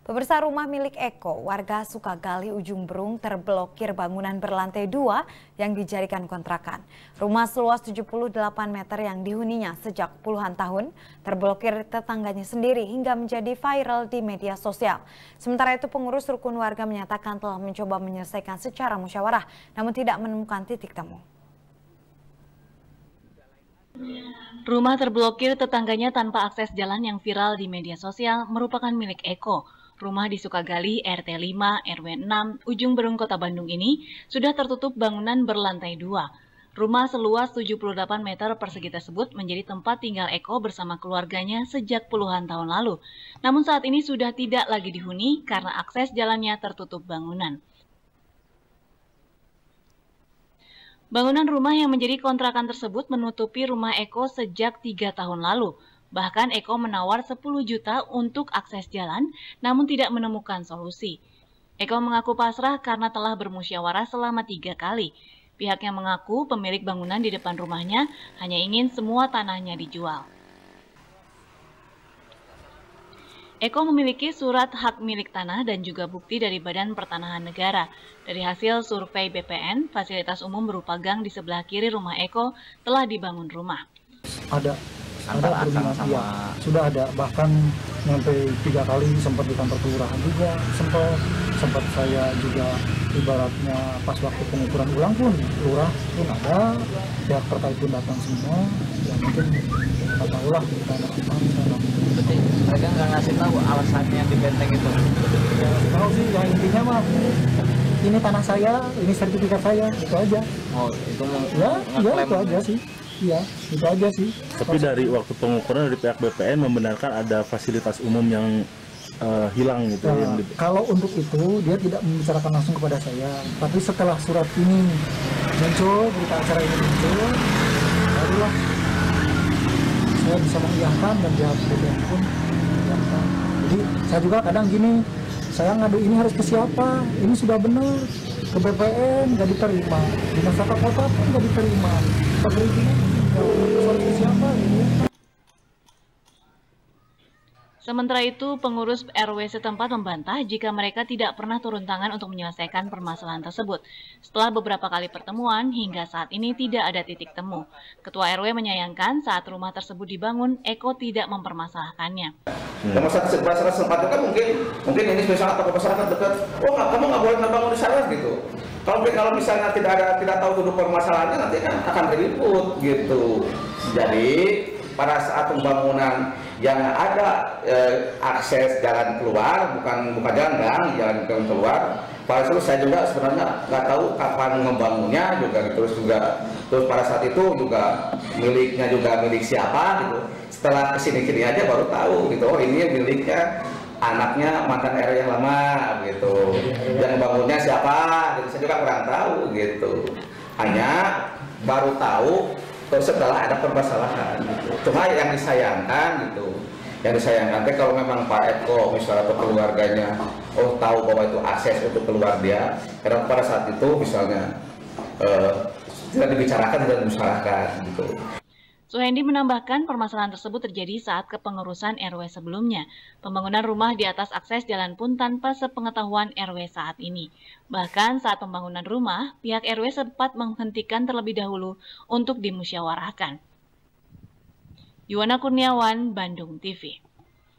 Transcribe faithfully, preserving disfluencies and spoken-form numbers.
Pemirsa, rumah milik Eko, warga Sukagali Ujung Berung terblokir bangunan berlantai dua yang dijadikan kontrakan. Rumah seluas tujuh puluh delapan meter yang dihuninya sejak puluhan tahun terblokir tetangganya sendiri hingga menjadi viral di media sosial. Sementara itu pengurus rukun warga menyatakan telah mencoba menyelesaikan secara musyawarah namun tidak menemukan titik temu. Rumah terblokir tetangganya tanpa akses jalan yang viral di media sosial merupakan milik Eko. Rumah di Sukagali R T lima R W enam Ujung Berung Kota Bandung ini sudah tertutup bangunan berlantai dua. Rumah seluas tujuh puluh delapan meter persegi tersebut menjadi tempat tinggal Eko bersama keluarganya sejak puluhan tahun lalu. Namun saat ini sudah tidak lagi dihuni karena akses jalannya tertutup bangunan. Bangunan rumah yang menjadi kontrakan tersebut menutupi rumah Eko sejak tiga tahun lalu. Bahkan Eko menawar sepuluh juta untuk akses jalan, namun tidak menemukan solusi. Eko mengaku pasrah karena telah bermusyawarah selama tiga kali. Pihaknya mengaku pemilik bangunan di depan rumahnya hanya ingin semua tanahnya dijual. Eko memiliki surat hak milik tanah dan juga bukti dari Badan Pertanahan Negara. Dari hasil survei B P N, fasilitas umum berupa gang di sebelah kiri rumah Eko telah dibangun rumah. Ada, ada sama ya, sudah ada, bahkan sampai tiga kali sempat di kantor kelurahan juga, sempat sempat saya juga ibaratnya pas waktu pengukuran ulang pun, lurah pun ada, pihak terkait pun datang semua, ya mungkin kita tahulah kita ada apa. Berarti mereka nggak ngasih tahu alasannya di benteng itu? Ya, tahu sih, yang intinya mah ini tanah saya, ini sertifikat saya, itu aja. Oh, itu mau ya, ya itu aja sih. Iya, itu aja sih. Tapi dari waktu pengukuran dari pihak B P N membenarkan ada fasilitas umum yang uh, hilang gitu. Nah, yang di... Kalau untuk itu dia tidak membicarakan langsung kepada saya. Tapi setelah surat ini muncul, berita acara ini muncul, barulah saya bisa mengiyakan dan pihak B P N pun mengiyakan. Jadi saya juga kadang gini, saya ngadu ini harus ke siapa? Ini sudah benar. Ke B P N nggak diterima, di masyarakat kota pun nggak diterima. Perizinan ke siapa ini? Sementara itu, pengurus R W setempat membantah jika mereka tidak pernah turun tangan untuk menyelesaikan permasalahan tersebut. Setelah beberapa kali pertemuan, hingga saat ini tidak ada titik temu. Ketua R W menyayangkan saat rumah tersebut dibangun, Eko tidak mempermasalahkannya. Kalau masyarakat sempat itu kan mungkin mungkin ini misalnya tokoh masyarakat dekat, oh nggak, kamu nggak boleh ngebangun di sana gitu. Kalau kalau misalnya tidak ada tidak tahu duduk permasalahannya nanti kan akan ribut gitu. Jadi pada saat pembangunan yang ada eh, akses jalan keluar, bukan bukan jalan gang, jalan keluar. Pada saat itu saya juga sebenarnya nggak tahu kapan membangunnya juga gitu. Terus juga terus pada saat itu juga miliknya juga milik siapa gitu. Setelah kesini-sini aja baru tahu gitu, oh ini miliknya anaknya mantan R W yang lama gitu. Yang bangunnya siapa gitu, saya juga kurang tahu gitu. Hanya baru tahu terus setelah ada permasalahan gitu. Cuma yang disayangkan gitu, yang disayangkan kalau memang Pak Eko misalnya atau keluarganya oh tahu bahwa itu akses untuk keluar dia, karena pada saat itu misalnya eh, tidak dibicarakan, tidak dimusyawarahkan gitu. Suhendi menambahkan permasalahan tersebut terjadi saat kepengurusan R W sebelumnya. Pembangunan rumah di atas akses jalan pun tanpa sepengetahuan R W saat ini. Bahkan saat pembangunan rumah, pihak R W sempat menghentikan terlebih dahulu untuk dimusyawarahkan. Yuwana Kurniawan, Bandung T V.